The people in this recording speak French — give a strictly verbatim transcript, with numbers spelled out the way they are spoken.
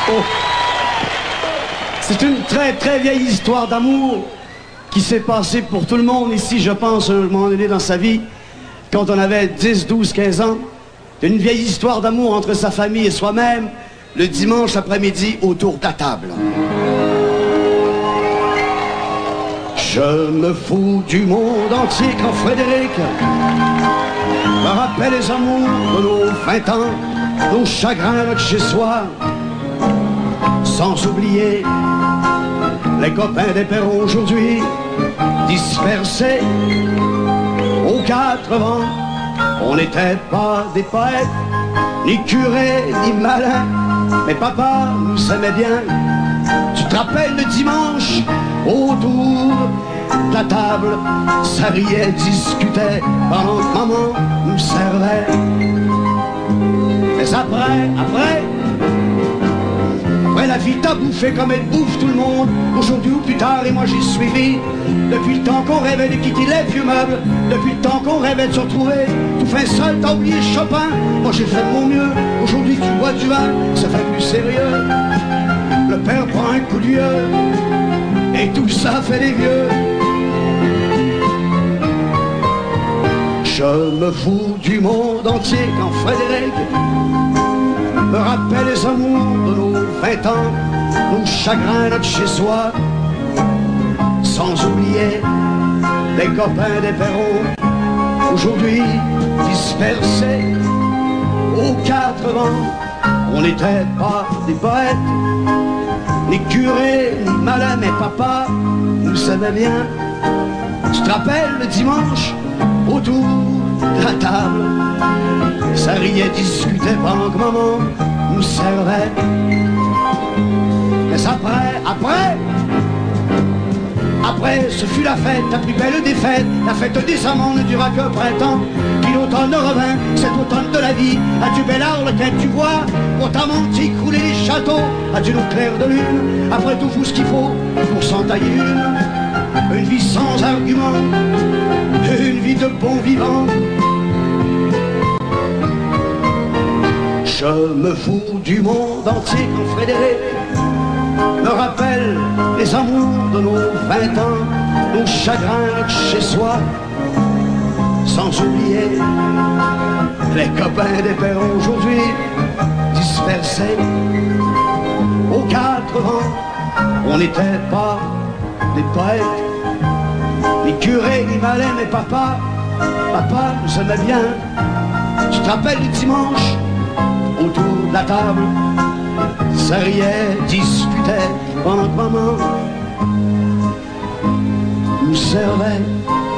Oh. C'est une très très vieille histoire d'amour qui s'est passée pour tout le monde ici, je pense, à un moment donné dans sa vie, quand on avait dix, douze, quinze ans. Une vieille histoire d'amour entre sa famille et soi-même, le dimanche après-midi autour de la table. Je me fous du monde entier quand Frédéric me rappelle les amours de nos vingt ans, nos chagrins de chez soi, sans oublier les copains des perrons aujourd'hui, dispersés aux quatre vents. On n'était pas des poètes, ni curés, ni malins, mais papa nous aimait bien. Tu te rappelles le dimanche, autour de la table, ça riait, discutait, pendant que maman nous servait. Mais après, après, après la vie t'a bouffé comme elle bouffe tout le monde, aujourd'hui ou plus tard, et moi j'ai suivi. Depuis le temps qu'on rêvait de quitter les vieux meubles, depuis le temps qu'on rêvait de se retrouver, tout fin seul, t'as oublié Chopin. Moi j'ai fait de mon mieux, aujourd'hui tu bois du vin, ça fait plus sérieux. Le père prend un coup de vieux, et tout ça fait des vieux. Je me fous du monde entier quand Frédéric me rappelle les amours de nos vingt ans, nos chagrins de chez soi, sans oublier les copains des perrons, aujourd'hui dispersés aux quatre vents. On n'était pas des poètes, ni curés, ni malins, mais papa nous aimait bien. Tu te rappelles le dimanche, autour de la table, ça riait, discutait pendant que maman nous servait. Mais après, après, après, ce fut la fête, la plus belle des fêtes, la fête des amants ne dura que printemps. Puis l'automne revint, cet automne de la vie. Adieu bel harlequin, tu vois, pour ta menti couler les châteaux. Adieu nos clairs de lune, après tout faut ce qu'il faut pour s'en tailler une. Une vie sans argument, une vie de bon vivant. Je me fous du monde entier quand Frédéric me rappelle les amours de nos vingt ans, nos chagrins de chez soi, sans oublier les copains des perrons aujourd'hui, dispersés aux quatre vents. On n'était pas des poètes, ni curés, ni malins, mais papa, papa nous aimait bien. Tu te rappelles le dimanche, autour de la table, ça riait, discutait, pendant que maman nous servait.